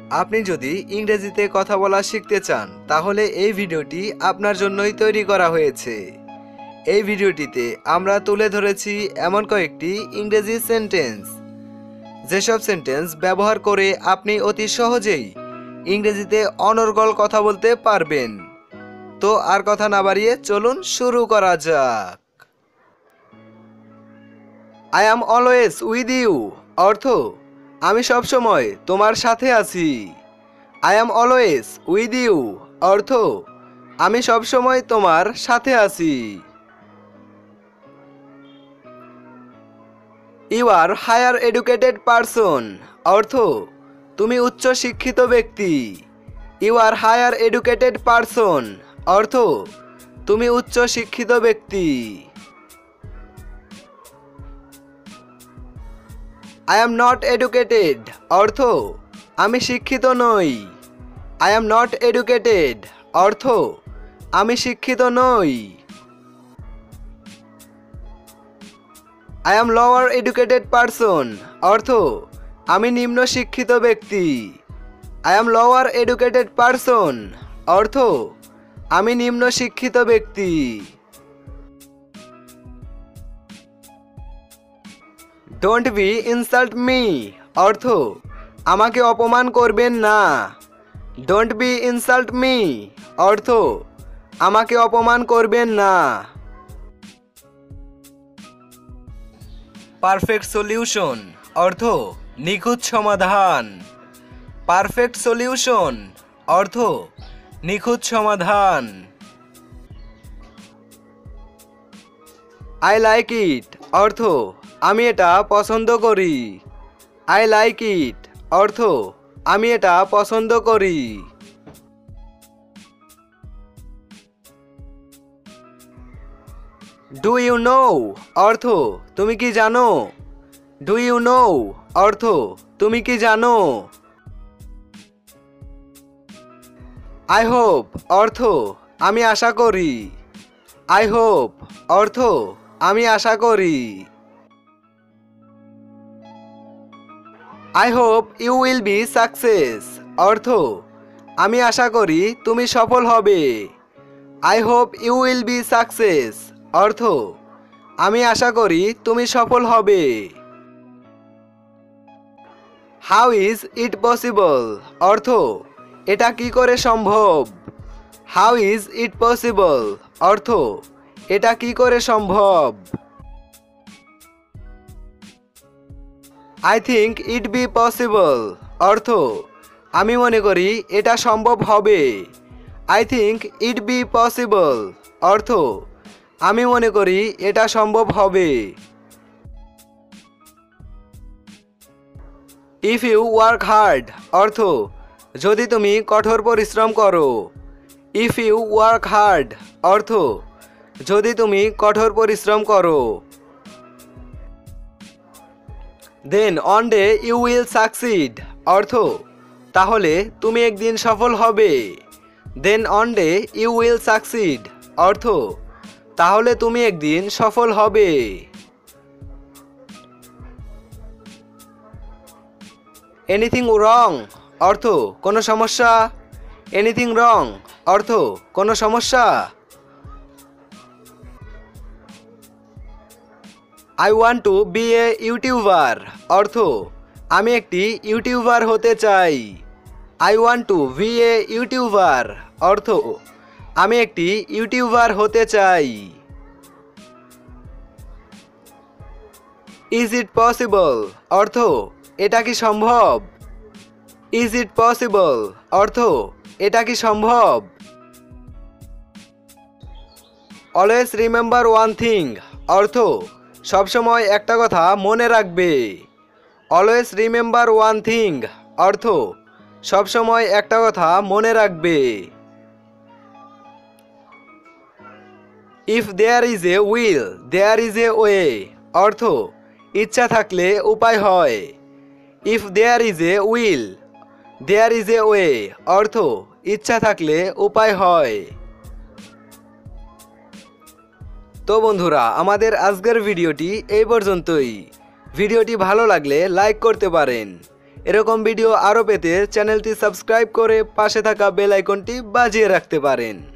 আপনি যদি ইংরেজিতে কথা বলা শিখতে চান তাহলে এই ভিডিওটি আপনার জন্যই তৈরি করা হয়েছে। এই ভিডিওটিতে আমরা তুলে ধরেছি এমন কয়েকটি ইংরেজি সেন্টেন্স, যেসব সেন্টেন্স ব্যবহার করে আপনি অতি সহজেই ইংরেজিতে অনর্গল কথা বলতে পারবেন। তো আর কথা না বাড়িয়ে চলুন শুরু করা যাক। I am always with you অর্থ আমি সবসময় তোমার সাথে আছি। I am always with you অর্থ আমি সবসময় তোমার সাথে আছি। You are higher educated person অর্থ তুমি উচ্চ শিক্ষিত ব্যক্তি। You are higher educated person অর্থ তুমি উচ্চ শিক্ষিত ব্যক্তি। আই অ্যাম নট এডুকেটেড অর্থ আমি শিক্ষিত নই। আই অ্যাম নট এডুকেটেড অর্থ আমি শিক্ষিত নই। I am lower educated person অর্থ আমি নিম্ন শিক্ষিত ব্যক্তি। I am lower educated person অর্থ আমি নিম্ন শিক্ষিত ব্যক্তি। ডোন্ট বি ইনসাল্ট মি অর্থ আমাকে অপমান করবেন না। ডোন্ট বি ইনসাল্ট মি অর্থ আমাকে অপমান করবেন না। পারফেক্ট সলিউশন অর্থ নিখুঁত সমাধান। পারফেক্ট সলিউশন অর্থ নিখুঁত সমাধান। আই লাইক ইট অর্থ আমি এটা পছন্দ করি। আই লাইক ইট অর্থ আমি এটা পছন্দ করি। ডু ইউ নো অর্থ তুমি কি জানো। ডু ইউ নো অর্থ তুমি কি জানো। আই হোপ অর্থ আমি আশা করি। আই হোপ অর্থ আমি আশা করি। I hope you will be success অর্থ আমি আশা করি তুমি সফল হবে। I hope you will be success অর্থ আমি আশা করি তুমি সফল হবে। হাউ ইজ ইট পসিবল অর্থ এটা কি করে সম্ভব। হাউ ইজ ইট পসিবল অর্থ এটা কি করে সম্ভব। I think it be possible অর্থ আমি মনে করি এটা সম্ভব হবে। I think it be possible অর্থ আমি মনে করি এটা সম্ভব হবে। ইফ ইউ ওয়ার্ক হার্ড অর্থ যদি তুমি কঠোর পরিশ্রম করো। ইফ ইউ ওয়ার্ক হার্ড অর্থ যদি তুমি কঠোর পরিশ্রম করো। Then on day you will succeed অর্থ তাহলে তুমি একদিন সফল হবে। Then on day you will succeed অর্থ তাহলে তুমি একদিন সফল হবে। এনিথিং রং অর্থ কোনো সমস্যা। এনিথিং রং অর্থ কোনো সমস্যা। I want to be a YouTuber অর্থ আমি একটি ইউটিউবার হতে চাই। I want to be a YouTuber অর্থ আমি একটি ইউটিউবার হতে চাই। ইজ ইট পসিবল অর্থ এটা কি সম্ভব। ইজ ইট পসিবল অর্থ এটা কি সম্ভব। অলওয়েজ রিমেম্বার ওয়ান থিং অর্থ সবসময় একটা কথা মনে রাখবে। অলওয়েজ রিমেম্বার ওয়ান থিং অর্থ সবসময় একটা কথা মনে রাখবে। If there is a will there is a way অর্থ ইচ্ছা থাকলে উপায় হয়। If there is a will there is a way অর্থ ইচ্ছা থাকলে উপায় হয়। তো বন্ধুরা আমাদের আজকের ভিডিওটি এই পর্যন্তই। ভিডিওটি ভালো লাগলে লাইক করতে পারেন এরকম ভিডিও আরও পেতে চ্যানেলটি সাবস্ক্রাইব করে পাশে থাকা বেল আইকনটি বাজিয়ে রাখতে পারেন।